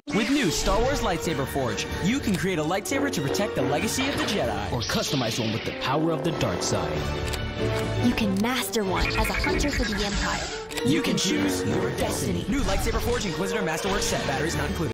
With new Star Wars Lightsaber Forge, you can create a lightsaber to protect the legacy of the Jedi, or customize one with the power of the dark side. You can master one as a hunter for the Empire. You can choose your destiny. New Lightsaber Forge Inquisitor Masterwork set, batteries not included.